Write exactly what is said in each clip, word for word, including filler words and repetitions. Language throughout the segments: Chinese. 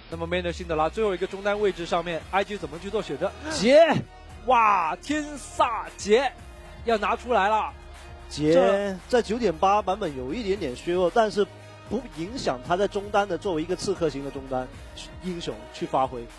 那么面对辛德拉最后一个中单位置上面 ，I G 怎么去做选择？劫，哇，天煞劫要拿出来了。 劫在 九点八 版本有一点点削弱，但是不影响他在中单的作为一个刺客型的中单英雄去发挥。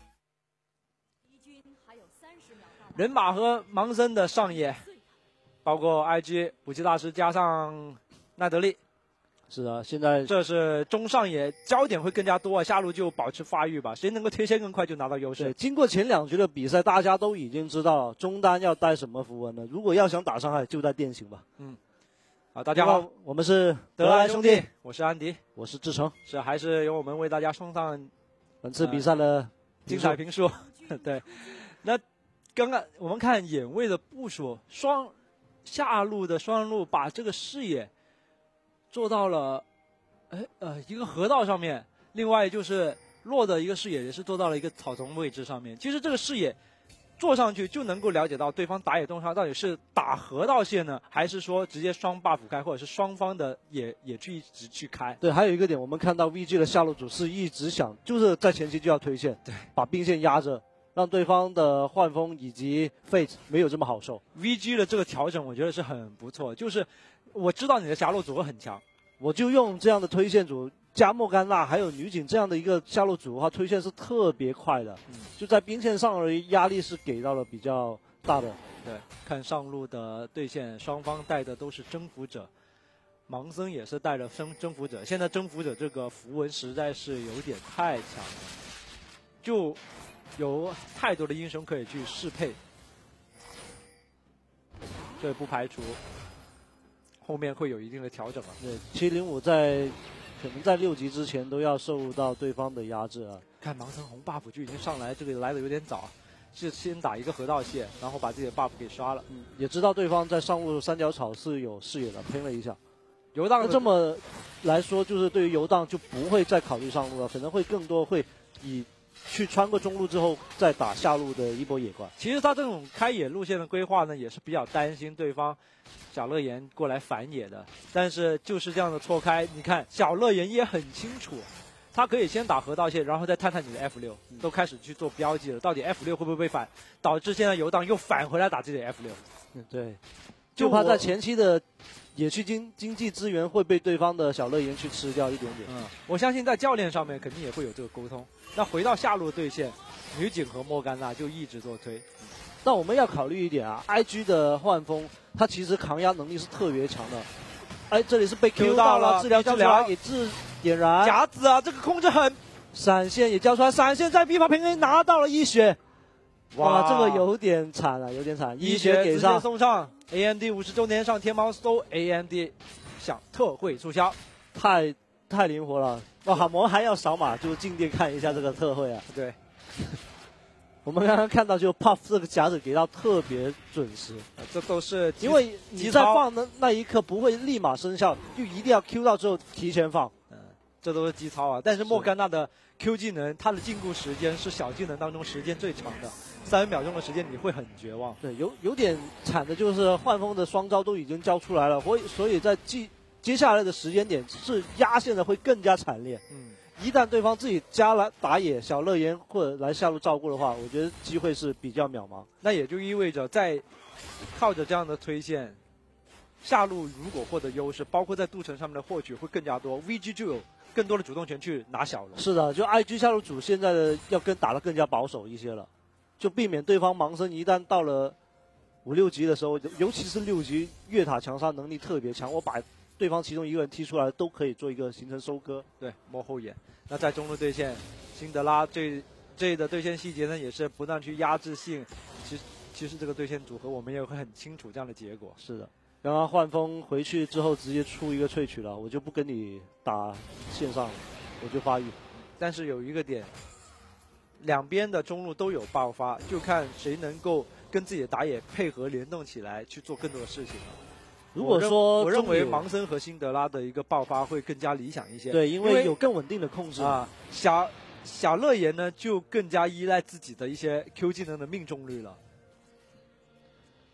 人马和盲僧的上野，包括 I G 武器大师加上奈德利。 是的，现在这是中上野焦点会更加多啊，下路就保持发育吧，谁能够贴线更快就拿到优势。 经过前两局的比赛，大家都已经知道中单要带什么符文了。如果要想打伤害，就带电刑吧。 嗯，好，大家好， 我们是德莱兄弟，我是安迪， 我是志成， 是还是由我们为大家送上本次比赛的、呃、 精彩评述。对，那刚刚我们看眼位的部署，双下路的双路把这个视野做到了，哎呃一个河道上面，另外就是落的一个视野也是做到了一个草丛位置上面。其实这个视野做上去就能够了解到对方打野动杀到底是打河道线呢，还是说直接双 buff 开，或者是双方的也也去一直去开。 对，还有一个点，我们看到 V G 的下路组是一直想就是在前期就要推线， 对， 把兵线压着，让对方的幻风以及 Fate 没有这么好受。 V G 的这个调整我觉得是很不错，就是我知道你的下路组合很强， 我就用这样的推线组加莫甘娜还有女警这样的一个下路组的话，推线是特别快的，嗯、就在兵线上而压力是给到了比较大的。 对，看上路的对线，双方带的都是征服者，盲僧也是带着征征服者。现在征服者这个符文实在是有点太强了，就有太多的英雄可以去适配，这不排除后面会有一定的调整啊。 对，七零五在可能在六级之前都要受到对方的压制啊。 看盲僧红 buff 就已经上来，这个来的有点早，是先打一个河道线，然后把自己的 buff 给刷了。 嗯，也知道对方在上路三角草是有视野的，喷了一下。 游荡那这么来说，就是对于游荡就不会再考虑上路了，可能会更多会以去穿过中路之后再打下路的一波野怪。 其实他这种开野路线的规划呢，也是比较担心对方小乐言过来反野的。但是就是这样的错开，你看小乐言也很清楚，他可以先打河道线，然后再探探你的 F 六，都开始去做标记了。到底 F 六会不会被反，导致现在游荡又返回来打自己的 F 六？ 嗯，对，就怕在前期的野区经经济资源会被对方的小乐言去吃掉一点点。 嗯，我相信在教练上面肯定也会有这个沟通。那回到下路对线，女警和莫甘娜就一直做推。 但我们要考虑一点啊 ，I G 的幻风，他其实抗压能力是特别强的。哎，这里是被 Q 到了，治疗交出来给治点燃。 夹子啊，这个控制很。 闪现也交出来，闪现在 B 法平 A 拿到了一血。哇，这个有点惨了，有点惨。一血给上， 送上 A M D 五十周年上天猫搜 A M D 享特惠促销， 太太灵活了。哇，我们还要扫码就进店看一下这个特惠啊。 对。 我们刚刚看到，就 Puff 这个夹子给到特别准时， 这都是因为你在放的那一刻不会立马生效，就一定要 Q 到之后提前放。 嗯，这都是基操啊。但是莫甘娜的 Q 技能，它的禁锢时间是小技能当中时间最长的，三秒钟的时间你会很绝望。 对，有有点惨的就是幻风的双招都已经交出来了，所以所以在接接下来的时间点是压线的会更加惨烈。嗯。一旦对方自己加来打野小乐言或者来下路照顾的话，我觉得机会是比较渺茫。 那也就意味着在靠着这样的推线，下路如果获得优势，包括在镀层上面的获取会更加多 ，V G 就有更多的主动权去拿小龙。 是的，就 I G 下路组现在的要跟打得更加保守一些了，就避免对方盲僧一旦到了五六级的时候，尤其是六级越塔强杀能力特别强，我把对方其中一个人踢出来都可以做一个形成收割。 对，摸后眼。那在中路对线，辛德拉这这的对线细节呢，也是不断去压制性。其实其实这个对线组合我们也会很清楚这样的结果。 是的，刚刚幻风回去之后直接出一个萃取了，我就不跟你打线上了，我就发育。 但是有一个点，两边的中路都有爆发，就看谁能够跟自己的打野配合联动起来去做更多的事情了。 如果说我认为盲僧和辛德拉的一个爆发会更加理想一些， 对，因为有更稳定的控制啊。小小乐言呢，就更加依赖自己的一些 Q 技能的命中率了。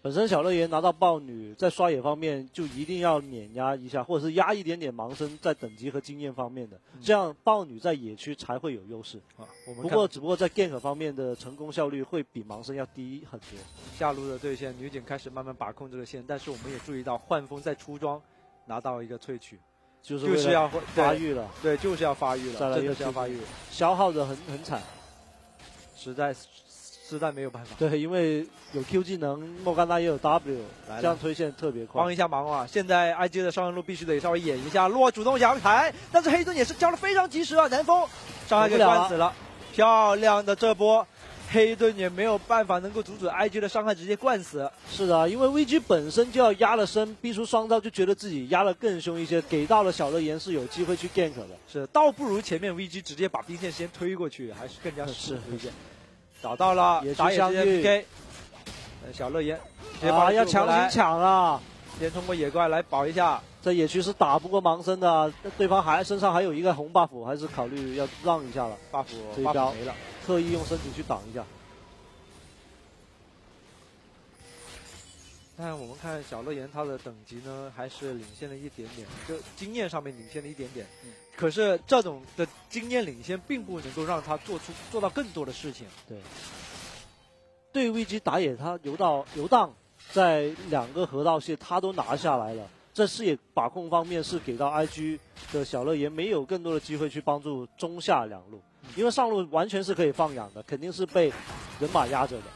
本身小乐言拿到豹女，在刷野方面就一定要碾压一下，或者是压一点点盲僧在等级和经验方面的，嗯、这样豹女在野区才会有优势。啊，我们不过只不过在 gank 方面的成功效率会比盲僧要低很多。 下路的对线，女警开始慢慢把控这个线，但是我们也注意到幻风在出装拿到一个萃取， 就是就是要发育了， 对，就是要发育了，真的是要发育， 消耗的很很惨， 实在实在没有办法。 对，因为有 Q 技能，莫甘娜也有 W， 这样推线特别快。 帮一下忙啊！现在 I G 的上路必须得稍微演一下，洛主动阳台，但是黑盾也是交的非常及时啊！南风伤害给关死了，漂亮的这波。黑盾也没有办法能够阻止 I G 的伤害，直接灌死。 是的，因为 V G 本身就要压了身，逼出双刀，就觉得自己压了更凶一些，给到了小乐言是有机会去 gank 的。 是，倒不如前面 V G 直接把兵线先推过去，还是更加适合一些。找到了，打野直接 P K。小乐言直接把、 啊、要强行抢啊！ 先通过野怪来保一下。 这野区是打不过盲僧的，对方还身上还有一个红 buff， 还是考虑要让一下了。 buff 这一招没了。 特意用身体去挡一下， 但我们看小乐言他的等级呢，还是领先了一点点，就经验上面领先了一点点。嗯、可是这种的经验领先，并不能够让他做出做到更多的事情。 对，对于 V G 打野，他游到游荡，在两个河道线他都拿下来了。这视野把控方面是给到 I G 的小乐言没有更多的机会去帮助中下两路。因为上路完全是可以放养的，肯定是被人马压着的。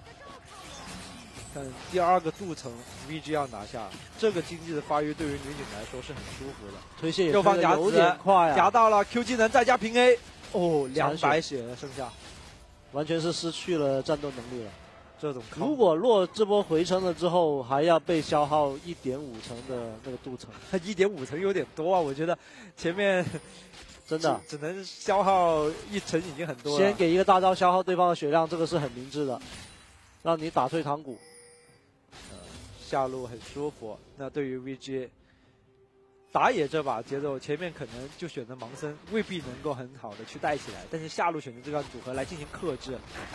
但第二个镀层 V G 要拿下，这个经济的发育对于女警来说是很舒服的。 推线也右方夹有点快啊， 夹到了 Q 技能再加平 A， 哦，两百血剩下， 完全是失去了战斗能力了。 这种如果洛这波回城了之后，还要被消耗一点五层的那个镀层， 一点五层有点多啊，我觉得前面。 真的只, 只能消耗一层已经很多了。 先给一个大招消耗对方的血量，这个是很明智的，让你打退堂鼓。 呃，下路很舒服。那对于 V G 打野这把节奏，前面可能就选择盲僧，未必能够很好的去带起来，但是下路选择这个组合来进行克制。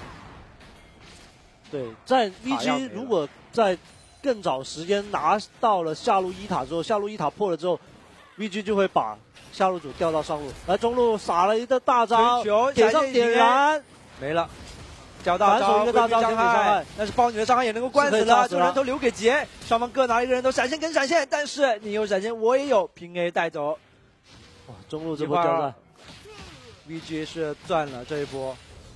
对，在 V G 如果在更早时间拿到了下路一塔之后，下路一塔破了之后 ，V G 就会把下路主调到上路，来中路撒了一个大招，点上点燃， 没了，交大招一个大招伤害，但是豹女的伤害也能够灌死了，这人头留给杰，双方各拿一个人头，闪现跟闪现，但是你有闪现，我也有，平 A 带走。 哇，中路这波交战 ，V G 是赚了这一波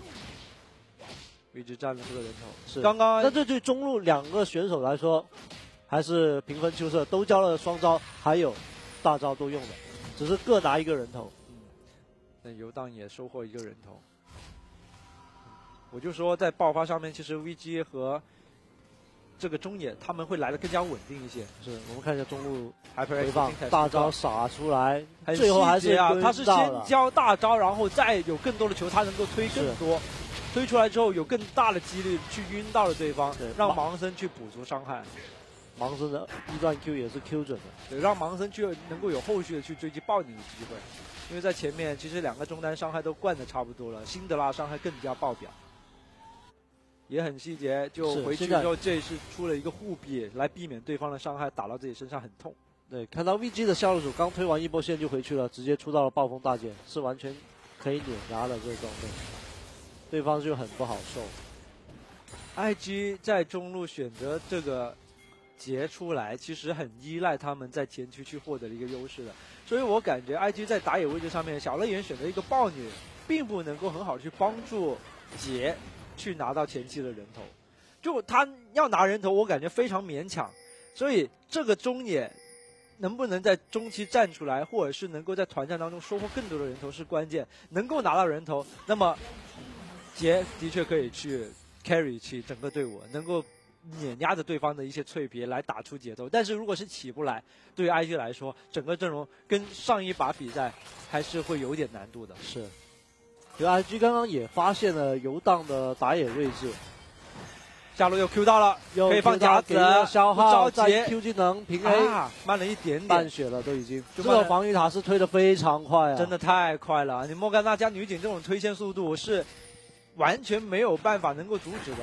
，V G 占了这个人头， 是刚刚， 但这对中路两个选手来说，还是平分秋色，都交了双招，还有大招都用了。只是各拿一个人头， 嗯，那游荡也收获一个人头。我就说在爆发上面，其实 V G 和这个中野他们会来的更加稳定一些。 是我们看一下中路回放大招撒出来， 很最后还是啊，他是先交大招，然后再有更多的球，他能够推更多，推出来之后有更大的几率去晕到了对方，让盲僧去补足伤害。 盲僧的一段 Q 也是 Q 准的， 对，让盲僧去能够有后续的去追击豹女的机会，因为在前面其实两个中单伤害都灌的差不多了，辛德拉伤害更加爆表，也很细节，就回去之后这是出了一个护臂来避免对方的伤害打到自己身上很痛。 对，看到 V G 的下路主刚推完一波线就回去了，直接出到了暴风大剑，是完全可以碾压的这个装备，对方就很不好受。 I G 在中路选择这个截出来，其实很依赖他们在前期去获得的一个优势的，所以我感觉 I G 在打野位置上面，小乐言选择一个豹女，并不能够很好去帮助杰去拿到前期的人头，就他要拿人头，我感觉非常勉强，所以这个中野能不能在中期站出来，或者是能够在团战当中收获更多的人头是关键，能够拿到人头，那么杰的确可以去 carry 起整个队伍，能够碾压着对方的一些脆皮来打出节奏，但是如果是起不来，对于 I G 来说，整个阵容跟上一把比赛还是会有点难度的。 是，因为 I G 刚刚也发现了游荡的打野位置， 下路又 Q 到了， 又可以放夹子， 消耗， 再 Q 技能平 A，、 啊、慢了一点点， 半血了都已经。这个防御塔是推的非常快啊， 真的太快了！你莫甘娜加女警这种推线速度是完全没有办法能够阻止的。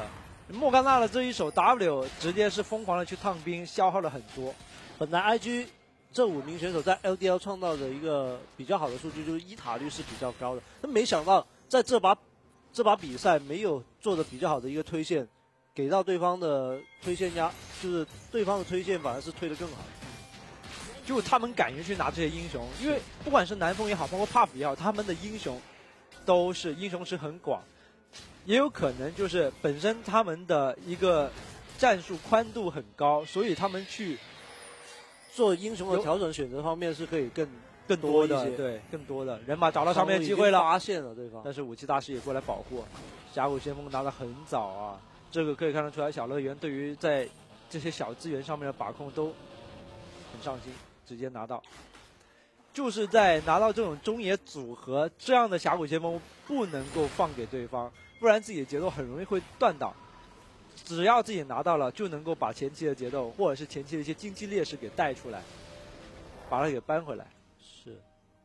莫甘娜的这一手 W 直接是疯狂的去烫兵，消耗了很多。 本来 I G 这五名选手在 L D L 创造的一个比较好的数据，就是一塔率是比较高的。但没想到在这把这把比赛没有做的比较好的一个推线，给到对方的推线压，就是对方的推线反而是推得更好。 就他们敢于去拿这些英雄，因为不管是南风也好，包括 Puff 也好，他们的英雄都是英雄池很广，也有可能就是本身他们的一个战术宽度很高，所以他们去做英雄的调整选择方面是可以更更多的，对，更多的人马找到上面的机会了， 发现了对方， 但是武器大师也过来保护，峡谷先锋拿得很早啊，这个可以看得出来，小乐园对于在这些小资源上面的把控都很上心。直接拿到，就是在拿到这种中野组合这样的峡谷先锋，不能够放给对方，不然自己的节奏很容易会断档。只要自己拿到了，就能够把前期的节奏或者是前期的一些经济劣势给带出来，把它给扳回来。 是。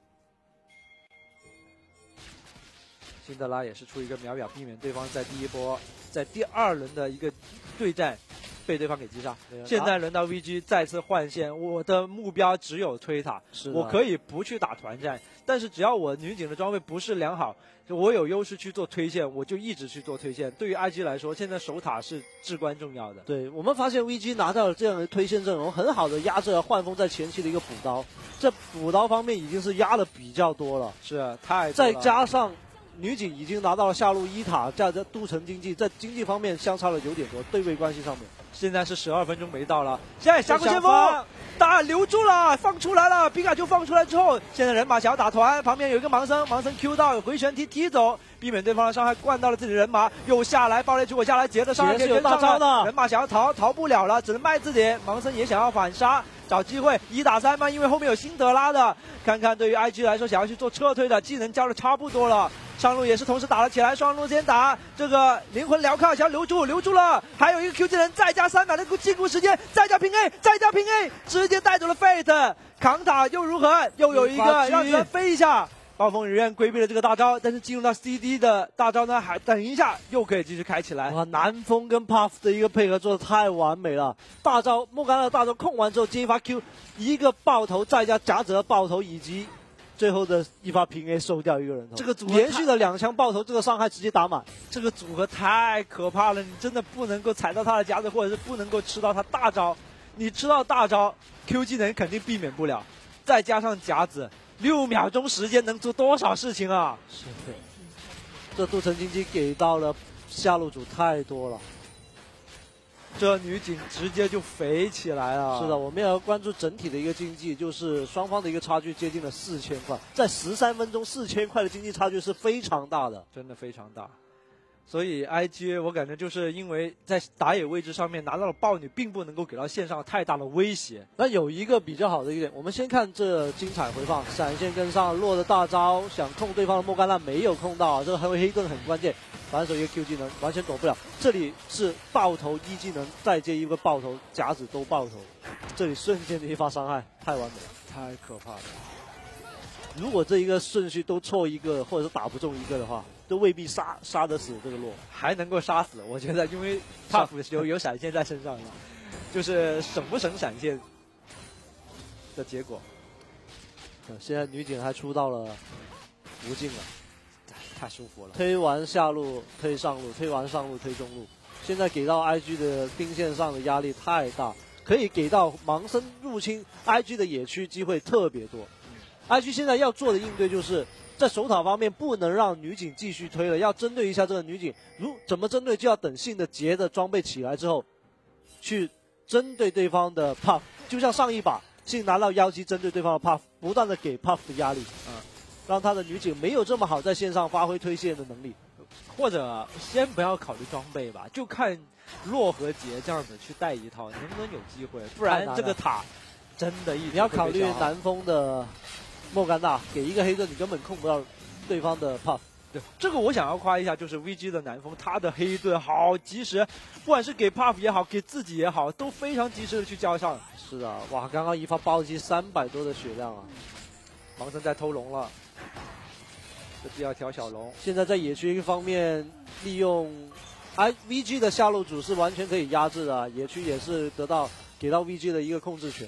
辛德拉也是出一个秒表，避免对方在第一波、在第二轮的一个对战。被对方给击杀，现在轮到 V G 再次换线，我的目标只有推塔，我可以不去打团战，但是只要我女警的装备不是良好，我有优势去做推线，我就一直去做推线。对于 I G 来说，现在守塔是至关重要的。 对，我们发现 V G 拿到了这样的推线阵容，很好的压制了幻风在前期的一个补刀，这补刀方面已经是压的比较多了， 是太再加上。女警已经拿到了下路一塔，加在都城经济，在经济方面相差了有点多，对位关系上面。 现在是十二分钟没到了，现在峡谷先锋打留住了，放出来了，皮卡丘放出来之后，现在人马想要打团，旁边有一个盲僧，盲僧 Q 到回旋踢踢走，避免对方的伤害，灌到了自己的人马，又下来爆裂出火下来，杰的伤害可以跟上了，人马想要逃逃不了了，只能卖自己，盲僧也想要反杀。找机会一打三嘛，因为后面有辛德拉的，看看对于 I G 来说，想要去做撤退的技能交的差不多了，上路也是同时打了起来，双路先打这个灵魂镣铐，想要留住，留住了，还有一个 Q 技能，再加三秒的进攻时间，再加平 A， 再加平 A， 直接带走了 Fate， 扛塔又如何？又有一个让人飞一下。暴风雨院规避了这个大招，但是进入到 C D 的大招呢，还等一下又可以继续开起来。 哇，南风跟 Puff 的一个配合做的太完美了。大招莫甘娜的大招控完之后接一发 Q， 一个爆头再加夹折爆头以及最后的一发平 A 收掉一个人头。这个组合连续的两枪爆头，这个伤害直接打满。 这个组合太可怕了，你真的不能够踩到他的夹子，或者是不能够吃到他大招。你吃到大招 ，Q 技能肯定避免不了，再加上夹子。六秒钟时间能做多少事情啊！ 是的，这都城经济给到了下路组太多了， 这女警直接就肥起来了。 是的，我们也要关注整体的一个经济，就是双方的一个差距接近了四千块，在十三分钟四千块的经济差距是非常大的， 真的非常大。所以 I G 我感觉就是因为在打野位置上面拿到了豹女，并不能够给到线上太大的威胁。 那有一个比较好的一点，我们先看这精彩回放，闪现跟上落的大招，想控对方的莫甘娜没有控到，这个黑盾很关键，反手一个 Q 技能完全躲不了。这里是爆头一技能，再接一个爆头，夹子都爆头，这里瞬间的一发伤害太完美了， 太可怕了。 如果这一个顺序都错一个，或者是打不中一个的话，都未必杀杀得死这个洛， 还能够杀死。我觉得，因为 Puff 有有闪现在身上了，就是省不省闪现的结果。 现在女警还出到了无尽了， 太舒服了。 推完下路，推上路，推完上路，推中路。现在给到 I G 的兵线上的压力太大，可以给到盲僧入侵 I G 的野区机会特别多。I G 现在要做的应对就是在守塔方面不能让女警继续推了，要针对一下这个女警。如怎么针对，就要等信的杰的装备起来之后，去针对对方的 Puff， 就像上一把信拿到妖姬针对对方的 Puff， 不断的给 Puff 的压力，嗯，让他的女警没有这么好在线上发挥推线的能力。 或者先不要考虑装备吧，就看洛和杰这样子去带一套，能不能有机会？不然这个塔真的一你要考虑南风的莫甘娜，给一个黑盾你根本控不到对方的 Puff。 对，这个我想要夸一下，就是 V G 的南风，他的黑盾好及时，不管是给 Puff 也好，给自己也好，都非常及时的去交上。 是的，哇，刚刚一发暴击三百多的血量啊！ 盲僧在偷龙了。这第二条小龙， 现在在野区方面利用 ，I V G 的下路组是完全可以压制的，野区也是得到给到 V G 的一个控制权。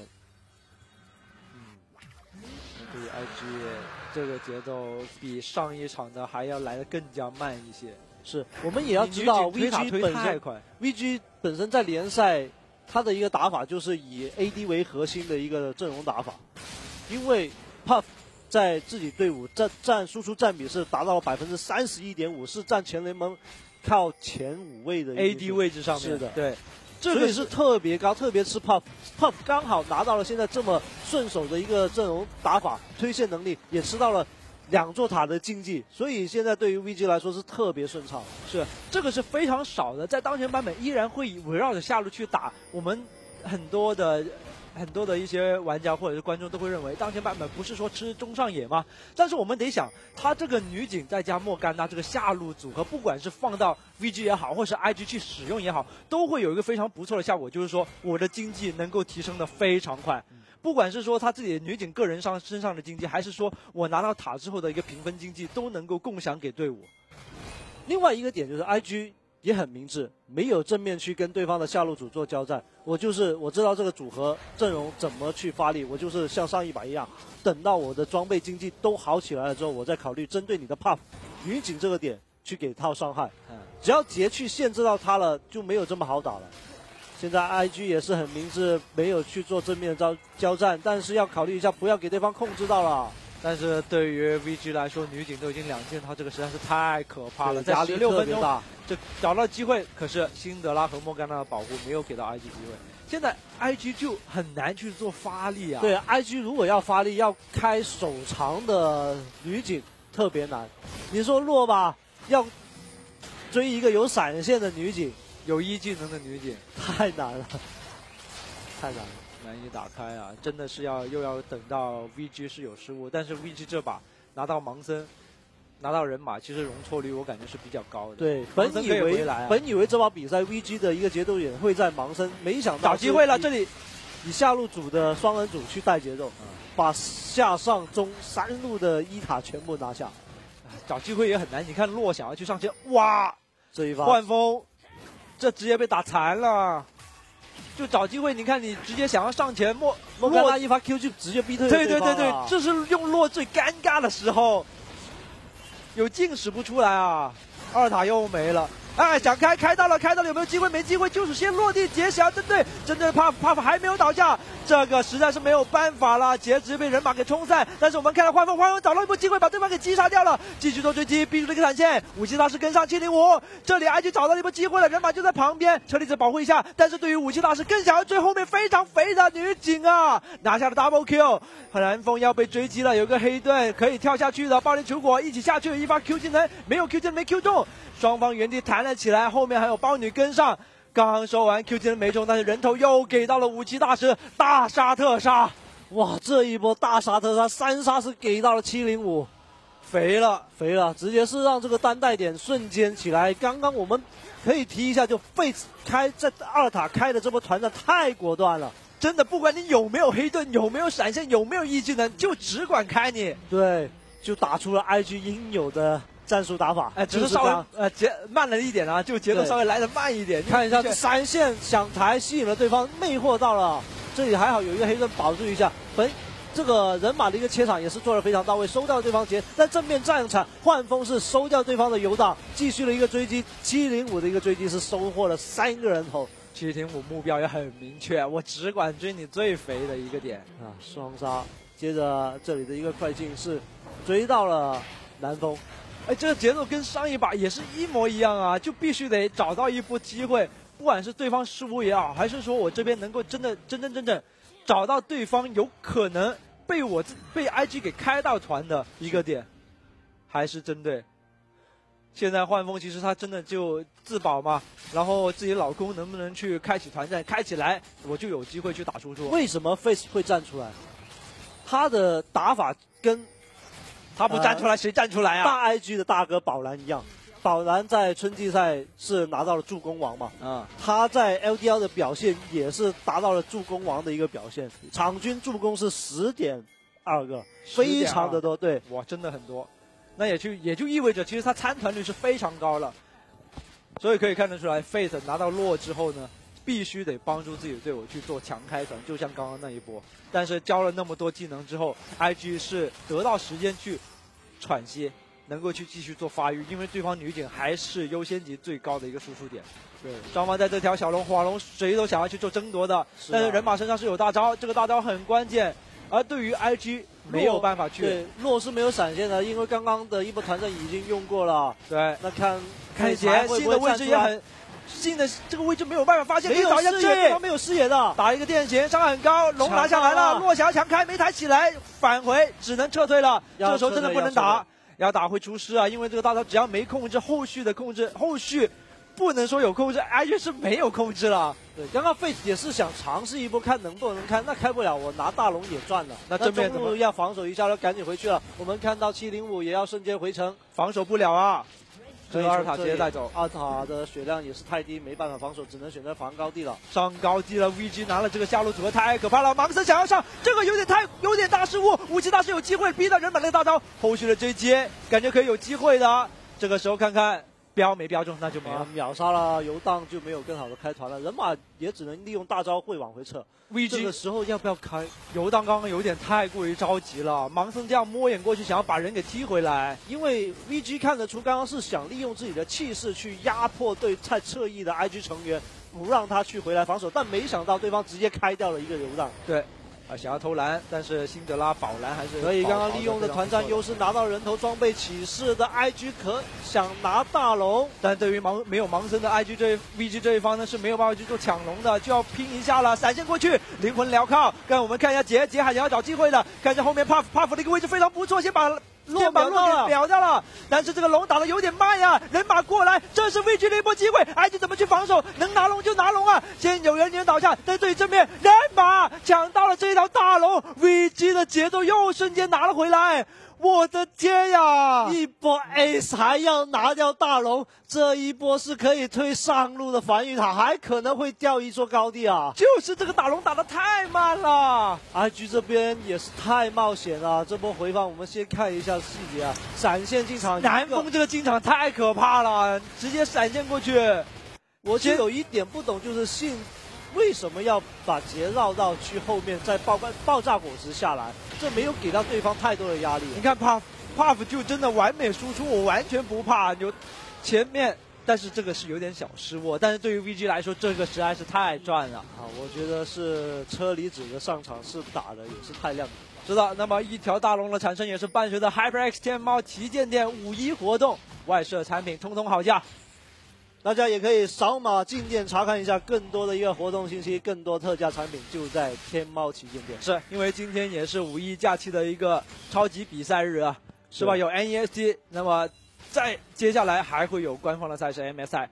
嗯，对于 I G 这个节奏比上一场的还要来得更加慢一些。 是我们也要知道 V G 本身 ，V G 本身在联赛它的一个打法就是以 A D 为核心的一个阵容打法，因为 Puff 在自己队伍占占输出占比是达到了百分之三十一点五，是占全联盟靠前五位的 A D 位置上面。 是的， 对， 这个是特别高，特别吃 Puff，Puff 刚好拿到了现在这么顺手的一个阵容打法，推线能力也吃到了两座塔的竞技，所以现在对于 V G 来说是特别顺畅。 是，这个是非常少的，在当前版本依然会围绕着下路去打。我们很多的很多的一些玩家或者是观众都会认为，当前版本不是说吃中上野吗？但是我们得想，他这个女警再加莫甘娜这个下路组合，不管是放到 V G 也好，或是 I G 去使用也好，都会有一个非常不错的效果，就是说我的经济能够提升的非常快。嗯，不管是说他自己的女警个人上身上的经济，还是说我拿到塔之后的一个评分经济，都能够共享给队伍。 另外一个点就是 I G 也很明智，没有正面去跟对方的下路组做交战。我就是我知道这个组合阵容怎么去发力，我就是像上一把一样，等到我的装备经济都好起来了之后，我再考虑针对你的 Puff 女警这个点去给套伤害。嗯，只要劫去限制到他了，就没有这么好打了。现在 I G 也是很明智，没有去做正面交交战，但是要考虑一下，不要给对方控制到了。 但是对于 V G 来说，女警都已经两件套，这个实在是太可怕了。 压力特别大， 就找到机会，可是辛德拉和莫甘娜的保护没有给到 I G 机会。现在 I G 就很难去做发力啊。 对 ，I G 如果要发力，要开手长的女警特别难。你说洛吧，要追一个有闪现的女警， 有一技能的女警， 太难了，太难了。 难以打开啊！真的是要又要等到 V G 是有失误，但是 V G 这把拿到盲僧，拿到人马，其实容错率我感觉是比较高的。 对，本以为、 啊、 本以为这把比赛 V G 的一个节奏点会在盲僧，没想到找机会了，这里以下路组的双人组去带节奏，嗯、把下上中三路的一塔全部拿下。 找机会也很难，你看洛想要去上前，哇， 这一发换风，这直接被打残了。就找机会，你看你直接想要上前，莫莫甘娜一发 Q 就直接逼退了对对对对，这是用洛最尴尬的时候，有劲使不出来啊，二塔又没了。哎，想开开到了，开到了，有没有机会？没机会，就是先落地截小针对，针对 Puff Puff 还没有倒下，这个实在是没有办法了，杰直接被人马给冲散。但是我们看到换风，换风找到一波机会，把对方给击杀掉了，继续做追击，逼出了一个闪现，武器大师跟上七零五，这里 I G 找到了一波机会了，人马就在旁边，车厘子保护一下，但是对于武器大师更想要追后面非常肥的女警啊，拿下了 double kill， 蓝风要被追击了，有个黑盾可以跳下去的，暴力球果一起下去，一发 Q 技能没有 Q 技能没 Q 中。双方原地弹了起来，后面还有豹女跟上，刚收完 Q 技能没中，但是人头又给到了武器大师，大杀特杀， 哇，这一波大杀特杀，三杀是给到了七零五， 肥了肥了，直接是让这个单带点瞬间起来。刚刚我们可以提一下，就Face开在二塔开的这波团战太果断了， 真的，不管你有没有黑盾，有没有闪现，有没有一技能，就只管开你， 对，就打出了 I G 应有的战术打法， 哎，只是稍微呃节慢了一点啊，就节奏稍微来得慢一点。 看一下闪现想抬，吸引了对方，魅惑到了。这里还好有一个黑盾保住一下，本这个人马的一个切场也是做得非常到位，收掉对方劫。在正面战场，换风是收掉对方的游荡，继续了一个追击。七零五的一个追击是收获了三个人头。 七零五目标也很明确，我只管追你最肥的一个点啊，双杀。接着这里的一个快进是追到了南风。 哎，这个节奏跟上一把也是一模一样啊，就必须得找到一波机会，不管是对方失误也好，还是说我这边能够真的真真正正找到对方有可能被我被 I G 给开到团的一个点，还是针对。现在换风其实他真的就自保嘛，然后自己老公能不能去开启团战，开起来我就有机会去打输出。 为什么 Face 会站出来？他的打法跟他不站出来，谁、呃、站出来啊？ 大 I G 的大哥宝蓝一样，宝蓝在春季赛是拿到了助攻王嘛，嗯，他在 L D L 的表现也是达到了助攻王的一个表现，场均助攻是十点二个，非常的多，对， 哇，真的很多。那也就也就意味着，其实他参团率是非常高了。 所以可以看得出来 ，Fate 拿到洛之后呢，必须得帮助自己的队伍去做强开团，就像刚刚那一波。但是教了那么多技能之后 ，I G 是得到时间去喘息，能够去继续做发育，因为对方女警还是优先级最高的一个输出点。对，双方在这条小龙火龙谁都想要去做争夺的，但是人马身上是有大招，这个大招很关键。而对于 I G 没有办法去， 对，洛是没有闪现的，因为刚刚的一波团战已经用过了。 对， 那看看杰新的位置也很。新的这个位置没有办法发现， 没有视野，对方没有视野的， 打一个电弦，伤害很高，龙拿下来了，洛霞强开没抬起来，返回只能撤退了。这时候真的不能打，要打会出师啊！因为这个大招只要没控制，后续的控制，后续不能说有控制 ，I G 是没有控制了。 对，刚刚 Fate 也是想尝试一波，看能不能开，那开不了，我拿大龙也赚了。 那正面中路要防守一下了，赶紧回去了。我们看到七零五也要瞬间回城， 防守不了啊。这个阿尔塔直接带走， 阿尔塔的血量也是太低，没办法防守，只能选择防高地了。 上高地了 ，V G 拿了这个下路组合太可怕了，芒森想要上，这个有点太有点大失误，武器大师有机会逼到人马那个大招，后续的追接感觉可以有机会的。这个时候看看标没标中，那就没了， 啊、秒杀了游荡就没有更好的开团了，人马也只能利用大招会往回撤。 V G 这个时候要不要开？ 游荡刚刚有点太过于着急了，芒森这样摸眼过去，想要把人给踢回来。 因为 V G 看得出，刚刚是想利用自己的气势去压迫对太侧翼的 I G 成员，不让他去回来防守，但没想到对方直接开掉了一个游荡。 对。啊，想要偷蓝，但是辛德拉保蓝还是所以刚刚利用的团战优势拿到人头装备启示的 I G 可想拿大龙， 但对于盲没有盲僧的 I G 这 V G 这一方呢是没有办法去做抢龙的，就要拼一下了，闪现过去，灵魂镣铐。跟我们看一下杰杰还想要找机会的，看一下后面 Puff Puff 的一个位置非常不错，先把。先把洛给秒掉了，但是这个龙打的有点慢呀，人马过来，这是 V G 的一波机会 ，I G 怎么去防守？能拿龙就拿龙啊！先有人员倒下，在最正面，人马抢到了这一条大龙 ，V G 的节奏又瞬间拿了回来。我的天呀！ 一波 Ace 还要拿掉大龙，这一波是可以推上路的防御塔，还可能会掉一座高地啊！ 就是这个大龙打得太慢了 ，I G 这边也是太冒险了。这波回放我们先看一下细节啊，闪现进场， 南风这个进场太可怕了，直接闪现过去。 我其实有一点不懂，就是信。为什么要把杰绕到去后面，再爆爆炸果实下来？这没有给到对方太多的压力。 你看 Puff Puff 就真的完美输出，我完全不怕。有前面，但是这个是有点小失误。但是对于 V G 来说，这个实在是太赚了啊！我觉得是车厘子的上场是打的也是太亮眼。 是的，那么一条大龙的产生也是伴随着 HyperX 天猫旗舰店五一活动，外设产品通通好价。 大家也可以扫码进店查看一下更多的一个活动信息，更多特价产品就在天猫旗舰店。 是因为今天也是五一假期的一个超级比赛日啊，是吧？有 N E S T， 那么再接下来还会有官方的赛事 M S I。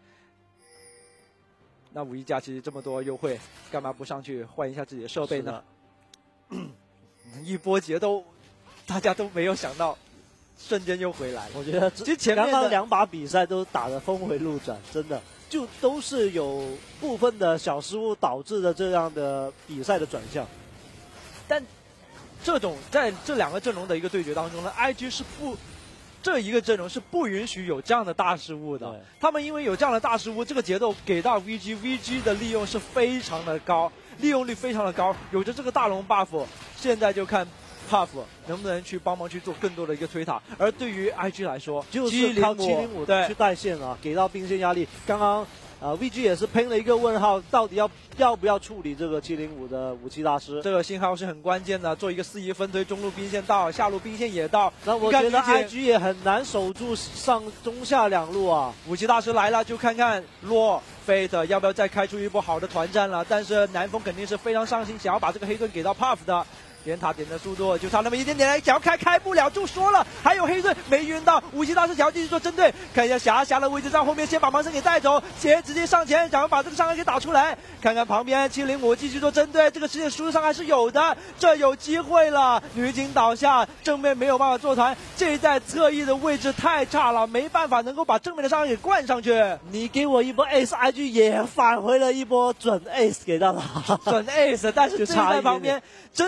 那五一假期这么多优惠，干嘛不上去换一下自己的设备呢？一波节奏，大家都没有想到。瞬间又回来， 我觉得其实前面刚刚两把比赛都打得峰回路转，真的就都是有部分的小失误导致的这样的比赛的转向。 但这种在这两个阵容的一个对决当中呢 ，I G 是不这一个阵容是不允许有这样的大失误的。他们因为有这样的大失误，这个节奏给到 V G，V G 的利用是非常的高，利用率非常的高，有着这个大龙 buff， 现在就看。Puff 能不能去帮忙去做更多的一个推塔？而对于 I G 来说， 就是靠七零五去带线啊，给到兵线压力。刚刚呃 V G 也是拼了一个问号，到底要要不要处理这个七零五的武器大师？ 这个信号是很关键的，做一个四移分推，中路兵线到，下路兵线也到。 那我觉得 I G 也很难守住上中下两路啊。 武器大师来了，就看看洛 Fate 要不要再开出一波好的团战了。但是南风肯定是非常上心，想要把这个黑盾给到 Puff 的。点塔点的速度就差那么一点点，想要开开不了，就说了，还有黑盾没晕到，武器大师想要继续做针对，看一下霞霞的位置在后面，先把盲僧给带走，先直接上前想要把这个伤害给打出来，看看旁边七零五继续做针对，这个时间输出伤害是有的，这有机会了，女警倒下，正面没有办法做团，这在侧翼的位置太差了，没办法能够把正面的伤害给灌上去。 你给我一波 Ace，I G 也返回了一波准 Ace 给到他， 准 Ace， 但是就在旁边真的就是。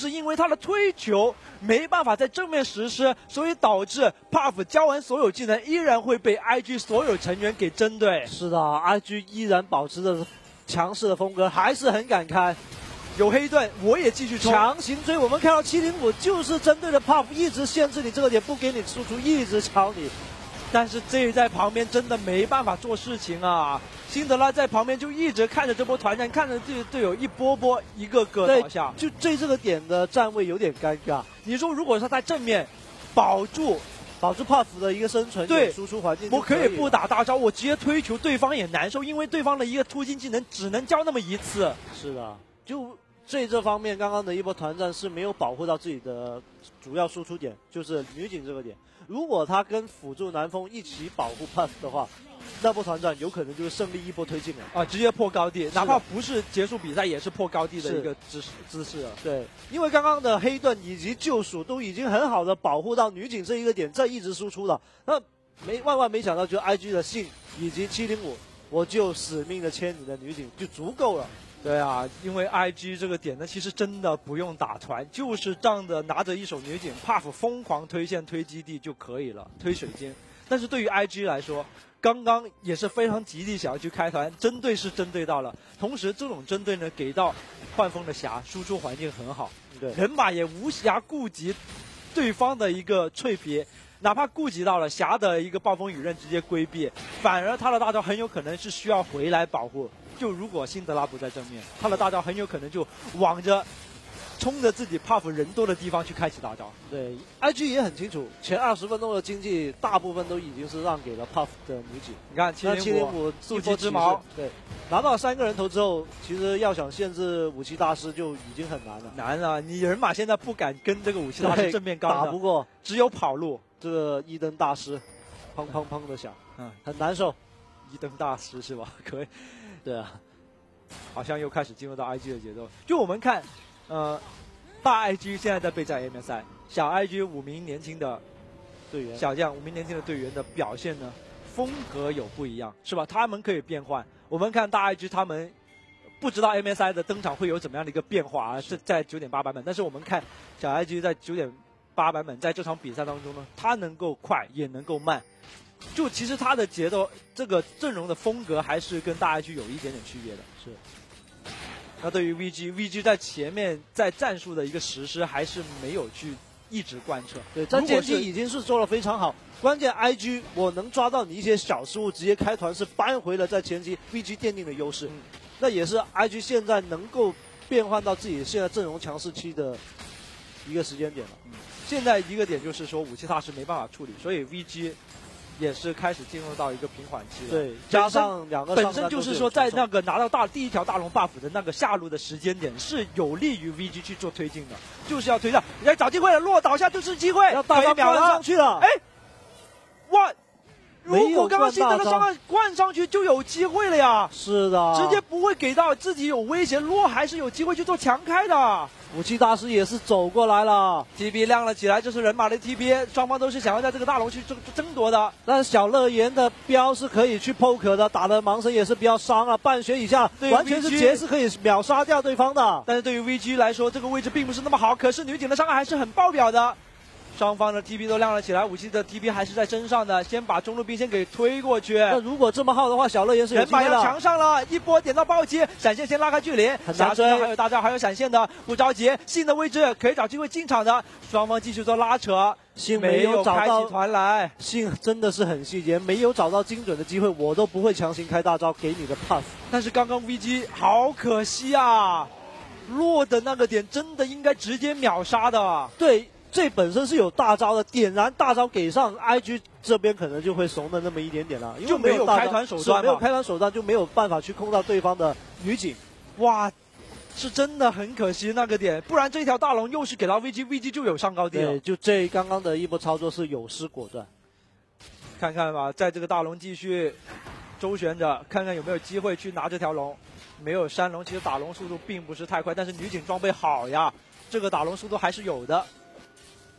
就是因为他的推球没办法在正面实施，所以导致 Puff 交完所有技能依然会被 I G 所有成员给针对。 是的 ，I G 依然保持着强势的风格，还是很敢开。 有黑盾，我也继续冲， 强行追。我们看到七零五就是针对着 Puff 一直限制你这个点，不给你输出，一直敲你。 但是这在旁边真的没办法做事情啊！辛德拉在旁边就一直看着这波团战，看着自己队友一波波一个个倒下， 就这这个点的站位有点尴尬。 你说如果说在正面保住保住 Puff 的一个生存，对输出环境， 我可以不打大招，我直接推球，对方也难受，因为对方的一个突进技能只能交那么一次。 是的，就这这方面，刚刚的一波团战是没有保护到自己的主要输出点，就是女警这个点。如果他跟辅助南风一起保护 Puff 的话，那波团战有可能就是胜利一波推进了啊，直接破高地，哪怕不是结束比赛，也是破高地的一个姿势姿势了。 对，因为刚刚的黑盾以及救赎都已经很好的保护到女警这一个点，这一直输出了。那没万万没想到，就 I G 的信以及七零五，我就死命的牵你的女警就足够了。 对啊，因为 I G 这个点呢，其实真的不用打团，就是仗着拿着一手女警 ，Puff 疯狂推线推基地就可以了，推水晶。但是对于 I G 来说，刚刚也是非常极力想要去开团，针对是针对到了，同时这种针对呢，给到幻风的霞输出环境很好， 对， 人马也无暇顾及对方的一个脆皮。哪怕顾及到了霞的一个暴风雨刃直接规避，反而他的大招很有可能是需要回来保护。就如果辛德拉不在正面，他的大招很有可能就往着冲着自己 Puff 人多的地方去开启大招。 对 ，I G 也很清楚，前二十分钟的经济大部分都已经是让给了 Puff 的女警。 你看七零五速击之矛， 对，拿到三个人头之后，其实要想限制武器大师就已经很难了。 难啊！你人马现在不敢跟这个武器大师正面刚， 打不过， 只有跑路。 这个一灯大师，砰砰砰的响，嗯，很难受。 一灯大师是吧？可以。 对啊， 好像又开始进入到 I G 的节奏。就我们看，呃，大 I G 现在在备战 M S I， 小 I G 五名年轻的队员， 小将五名年轻的队员的表现呢，风格有不一样，是吧？他们可以变换。我们看大 I G 他们不知道 M S I 的登场会有怎么样的一个变化啊？是在九点八版本，但是我们看小 I G 在九点八版本在这场比赛当中呢，他能够快也能够慢。就其实他的节奏，这个阵容的风格还是跟大 I G 有一点点区别的。 是。 那对于 V G，V G 在前面在战术的一个实施还是没有去一直贯彻。 对，在前期已经是做得非常好。关键 I G 我能抓到你一些小失误，直接开团是扳回了在前期 V G 奠定的优势。嗯、那也是 I G 现在能够变换到自己现在阵容强势期的一个时间点了。嗯、 现在一个点就是说武器大师没办法处理，所以 V G。也是开始进入到一个平缓期了。 对，加上两个本身就是说，在那个拿到大第一条大龙 buff 的那个下路的时间点，是有利于 V G 去做推进的，就是要推上，人家找机会了，落倒下就是机会， 要大招灌上去了。 哎，哇！如果刚刚辛德的伤害灌上去就有机会了呀。 是的， 直接不会给到自己有威胁，落还是有机会去做强开的。 武器大师也是走过来了 ，T B 亮了起来，这是人马的 T B， 双方都是想要在这个大龙去争争夺的。 但是小乐言的标是可以去 poke 的，打的盲神也是比较伤了，半血以下，完全是杰是可以秒杀掉对方的。 但是对于 V G 来说，这个位置并不是那么好，可是女警的伤害还是很爆表的。双方的 T P 都亮了起来，武器的 T P 还是在身上的，先把中路兵线给推过去。 那如果这么耗的话，小乐言是有人马要强上了，一波点到暴击，闪现先拉开距离， 很难追。 还有大招，还有闪现的，不着急，信的位置可以找机会进场的。双方继续做拉扯， 信没有找到团来， 信真的是很细节，没有找到精准的机会，我都不会强行开大招给你的 pass。 但是刚刚 V G 好可惜啊，落的那个点真的应该直接秒杀的。 对。这本身是有大招的，点燃大招给上 I G 这边可能就会怂的那么一点点了，因为没有开团手段， 没有开团手段就没有办法去控到对方的女警。 哇，是真的很可惜那个点，不然这条大龙又是给到 V G，V G 就有上高地了。 对，就这刚刚的一波操作是有失果断。 看看吧，在这个大龙继续周旋着，看看有没有机会去拿这条龙。没有山龙，其实打龙速度并不是太快，但是女警装备好呀，这个打龙速度还是有的。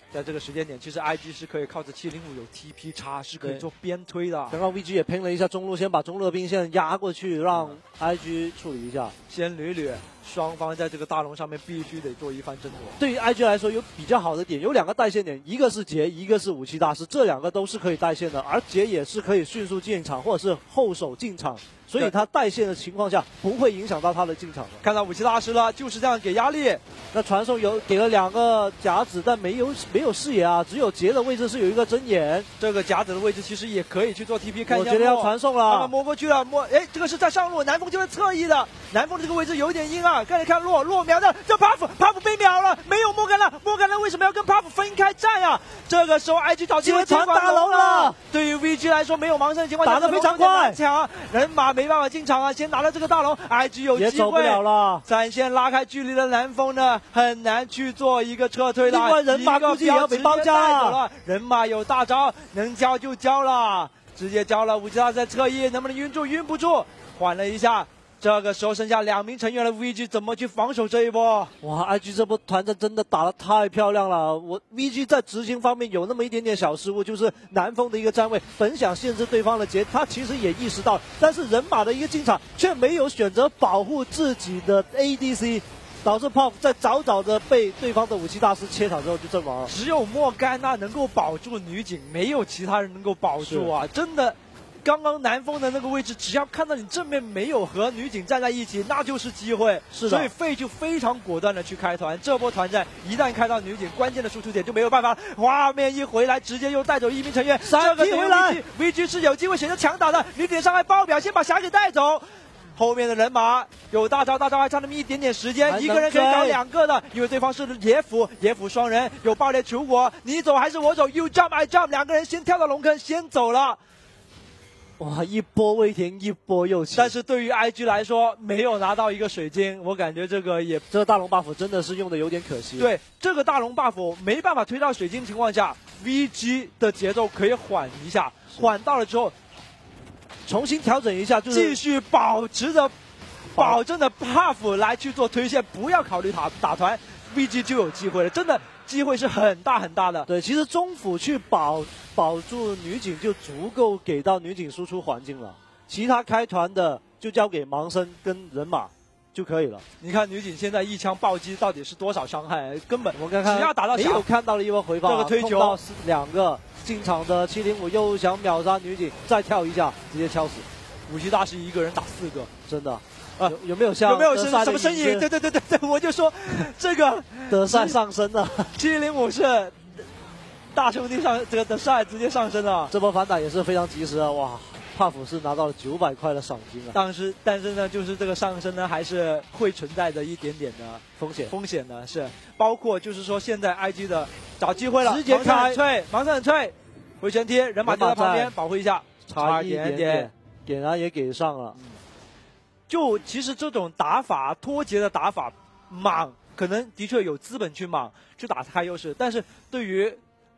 在这个时间点，其实 I G 是可以靠着七零五有 T P 差，是可以做边推的。 刚刚 V G 也拼了一下中路，先把中路的兵线压过去，让 I G 处理一下， 先捋捋。双方在这个大龙上面必须得做一番争夺。 对于 I G 来说，有比较好的点，有两个带线点，一个是杰，一个是武器大师，这两个都是可以带线的，而杰也是可以迅速进场或者是后手进场。所以他带线的情况下不会影响到他的进场的。 看到武器大师了，就是这样给压力。 那传送有给了两个甲子，但没有没有视野啊，只有杰的位置是有一个针眼。 这个甲子的位置其实也可以去做 T P 看一下。 我觉得要传送了， 他们摸过去了，摸哎，这个是在上路，南风就是侧翼的，南风这个位置有点阴啊。看一看洛洛秒的，这 Puff，Puff 被秒了，没有莫甘娜，莫甘娜为什么要跟 Puff 分开站呀？这个时候 I G 找机会接管大龙了。对于 V G 来说，没有盲僧的情况下， 打得非常快， 抢人马没办法进场啊。先拿了这个大龙 ，I G 有机会， 也走不了了。 闪现拉开距离的南风呢，很难去做一个撤退了。 另外人马估计也要被包夹了，人马有大招，能交就交了，直接交了。武器大师在侧翼，能不能晕住？晕不住，缓了一下。这个时候剩下两名成员了 ，V G 怎么去防守这一波？ 哇 ，I G 这波团战真的打得太漂亮了。我 V G 在执行方面有那么一点点小失误，就是南风的一个站位，本想限制对方的节，他其实也意识到，但是人马的一个进场却没有选择保护自己的 A D C。导致 Puff 在早早的被对方的武器大师切场之后就阵亡了。 只有莫甘娜能够保住女警，没有其他人能够保住啊！真的，刚刚南风的那个位置，只要看到你正面没有和女警站在一起，那就是机会。 是的， 所以费就非常果断的去开团。这波团战一旦开到女警关键的输出点就没有办法了。画面一回来，直接又带走一名成员。 这个回来 ，V G 是有机会选择强打的，女警伤害爆表，先把霞给带走。后面的人马有大招，大招还差那么一点点时间，一个人可以搞两个的，因为对方是野辅，野辅双人有爆裂求果，你走还是我走 ？You jump I jump， 两个人先跳到龙坑，先走了。 哇，一波未停，一波又起。 但是对于 I G 来说，没有拿到一个水晶，我感觉这个也这个大龙 buff 真的是用的有点可惜。 对，这个大龙 buff 没办法推到水晶情况下 ，V G 的节奏可以缓一下，缓到了之后。 重新调整一下，就是继续保持着保证的 Puff 来去做推线，不要考虑打打团 ，V G 就有机会了。真的机会是很大很大的。 对，其实中辅去保保住女警就足够给到女警输出环境了，其他开团的就交给盲僧跟人马就可以了。 你看女警现在一枪暴击到底是多少伤害？根本我看看， 只要打到没有看到了一波回放， 这个推球两个。进场的七零五又想秒杀女警，再跳一下直接敲死。 武器大师一个人打四个， 真的啊？有有没有像有没有什什么身影？对对对对对，我就说这个德赛上升了。 七零五是大兄弟上这个德赛直接上升了， 这波反打也是非常及时啊！哇，Puff 是拿到了九百块的赏金啊！ 当时但是呢，就是这个上升呢，还是会存在着一点点的风险。 风险呢是包括就是说现在 I G 的。找机会了， 直接开， 脆，盲僧很脆，回旋贴，人马就在旁边保护一下， 差一点点，点燃也给上了。 嗯、就其实这种打法脱节的打法，莽可能的确有资本去莽去打开优势，但是对于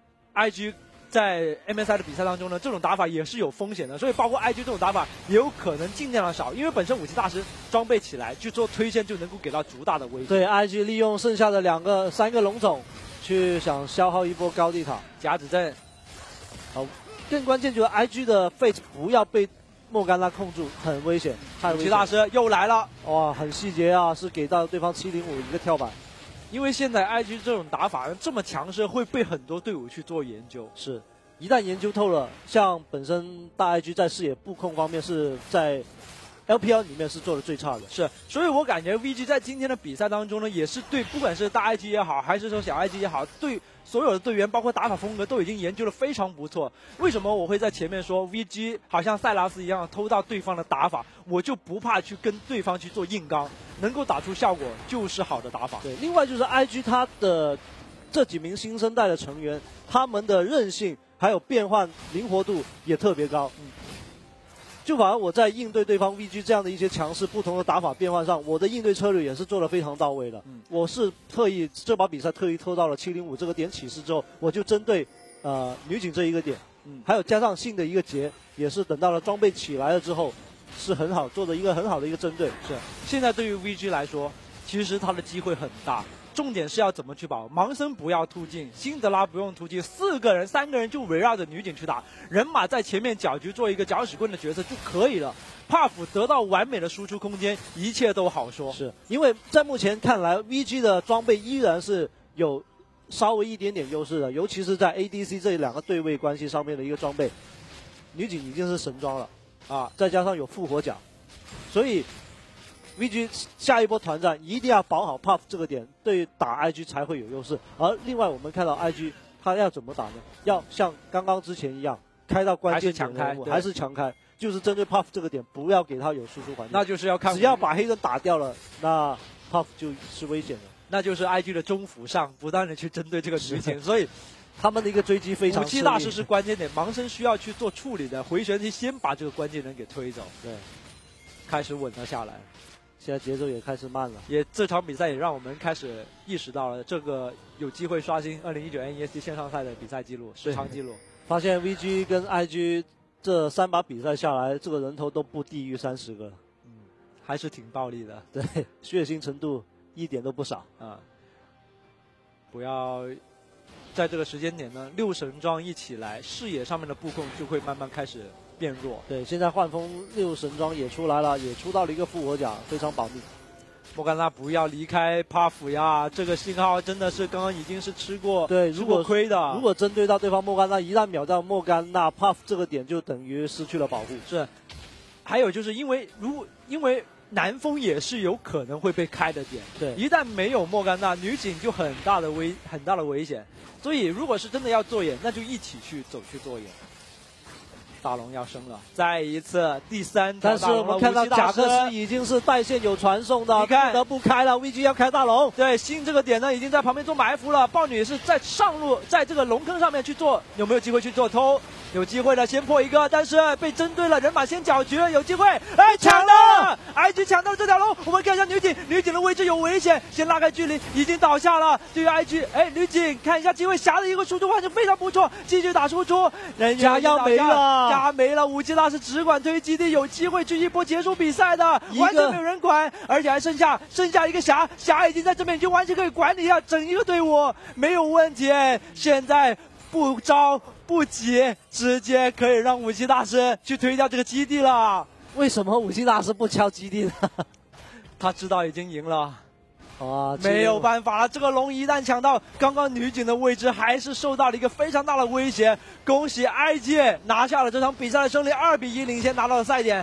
I G 在 M S I 的比赛当中呢，这种打法也是有风险的，所以包括 I G 这种打法也有可能尽量的少，因为本身武器大师装备起来去做推线就能够给到足大的威胁。 对 ，I G 利用剩下的两个、三个龙种。去想消耗一波高地塔， 甲子阵， 好，更关键就是 I G 的 Fate 不要被莫甘娜控住，很危险。 武器大师又来了， 哇，很细节啊，是给到对方七零五一个跳板。 因为现在 I G 这种打法这么强势，会被很多队伍去做研究。 是，一旦研究透了，像本身大 I G 在视野布控方面是在。L P L 里面是做的最差的， 是，所以我感觉 V G 在今天的比赛当中呢，也是对不管是大 I G 也好，还是说小 I G 也好，对所有的队员，包括打法风格都已经研究的非常不错。为什么我会在前面说 V G 好像塞拉斯一样偷到对方的打法，我就不怕去跟对方去做硬刚，能够打出效果就是好的打法。 对，另外就是 I G 它的这几名新生代的成员，他们的韧性还有变换灵活度也特别高。嗯。就反而我在应对对方 V G 这样的一些强势不同的打法变换上，我的应对策略也是做得非常到位的。嗯、我是特意这把比赛特意偷到了七零五这个点起势之后，我就针对呃女警这一个点，嗯，还有加上信的一个节，也是等到了装备起来了之后，是很好做的一个很好的一个针对。 是，现在对于 V G 来说，其实他的机会很大， 重点是要怎么去保？盲僧不要突进，辛德拉不用突进，四个人、三个人就围绕着女警去打，人马在前面搅局做一个搅屎棍的角色就可以了。Puff 得到完美的输出空间，一切都好说。 是因为在目前看来 ，V G 的装备依然是有稍微一点点优势的，尤其是在 A D C 这两个对位关系上面的一个装备，女警已经是神装了啊，再加上有复活甲，所以 V G 下一波团战一定要保好 Puff 这个点，对打 I G 才会有优势。而另外我们看到 I G 他要怎么打呢？要像刚刚之前一样，开到关键点人物，还是强开，就是针对 Puff 这个点，不要给他有输出环境。 那就是要看， 只要把黑人打掉了，那 Puff 就是危险的。 那就是 I G 的中辅上不断的去针对这个女警，所以他们的一个追击非常。 武器大师是关键点，盲僧需要去做处理的，回旋踢先把这个关键人给推走， 对， 开始稳了下来。 现在节奏也开始慢了， 也这场比赛也让我们开始意识到了这个有机会刷新二零一九 N E S T 线上赛的比赛记录、时长记录。 发现 V G 跟 I G 这三把比赛下来，这个人头都不低于三十个， 嗯，还是挺暴力的， 对，血腥程度一点都不少啊。不要在这个时间点呢，六神装一起来，视野上面的布控就会慢慢开始变弱。 对，现在幻风六神装也出来了，也出到了一个复活甲，非常保命。 莫甘娜不要离开 Puff 呀！这个信号真的是刚刚已经是吃过对，如果亏的。 如果针对到对方莫甘娜，一旦秒到莫甘娜 ，Puff 这个点就等于失去了保护。 是，还有就是因为如因为南风也是有可能会被开的点。 对， 一旦没有莫甘娜，女警就很大的危很大的危险。所以如果是真的要做眼，那就一起去走去做眼。大龙要升了，再一次第三条。 但是我们看到贾克斯已经是带线有传送的， 你看不得不开了。V G 要开大龙， 对，新这个点呢已经在旁边做埋伏了。豹女是在上路，在这个龙坑上面去做，有没有机会去做偷？有机会的，先破一个，但是被针对了，人马先搅局，有机会，哎，抢到了 ！I G 抢到了这条龙，我们看一下女警，女警的位置有危险，先拉开距离，已经倒下了。对于 I G， 哎，女警看一下机会，侠的一个输出环境非常不错，继续打输出，人家要没了， 家没了，武器大师只管推基地，有机会去一波结束比赛的，完全没有人管，而且还剩下剩下一个侠，侠已经在这边已经完全可以管理一下整一个队伍，没有问题。现在不着不急，直接可以让武器大师去推掉这个基地了。 为什么武器大师不敲基地呢？ 他知道已经赢了。 啊， 没有办法了，这个龙一旦抢到，刚刚女警的位置还是受到了一个非常大的威胁。恭喜 I G 拿下了这场比赛的胜利，二比一领先拿到了赛点。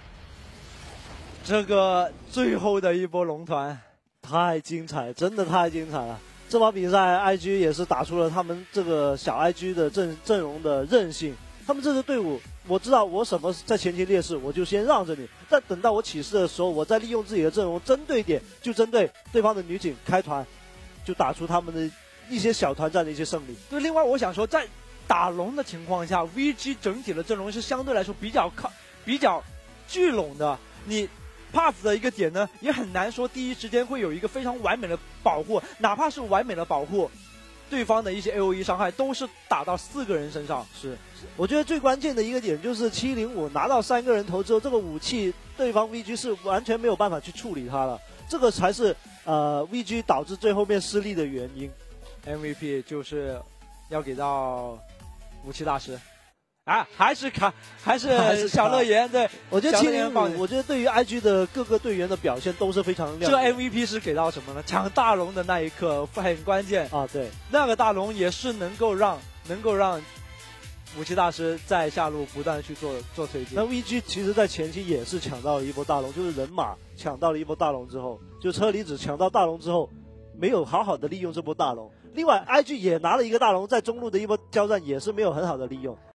这个最后的一波龙团太精彩，真的太精彩了。这把比赛 I G 也是打出了他们这个小 I G 的阵阵容的韧性。他们这支队伍，我知道我什么在前期劣势，我就先让着你。但等到我起势的时候，我再利用自己的阵容针对点，就针对对方的女警开团，就打出他们的一些小团战的一些胜利。 对，另外我想说，在打龙的情况下 ，V G 整体的阵容是相对来说比较靠比较聚拢的。你 Puff 的一个点呢，也很难说第一时间会有一个非常完美的保护，哪怕是完美的保护。对方的一些 A O E 伤害都是打到四个人身上， 是，我觉得最关键的一个点就是七零五拿到三个人头之后，这个武器对方 V G 是完全没有办法去处理它了，这个才是呃 V G 导致最后面失利的原因。 M V P 就是要给到武器大师。啊，还是卡，还是小乐言。对， 我觉得七零五，我觉得对于 I G 的各个队员的表现都是非常亮眼。 这 M V P 是给到什么呢？抢大龙的那一刻很关键啊！对， 那个大龙也是能够让能够让武器大师在下路不断去做做推进。 那 V G 其实在前期也是抢到了一波大龙，就是人马抢到了一波大龙之后，就车厘子抢到大龙之后，没有好好的利用这波大龙。另外 ，I G 也拿了一个大龙，在中路的一波交战也是没有很好的利用。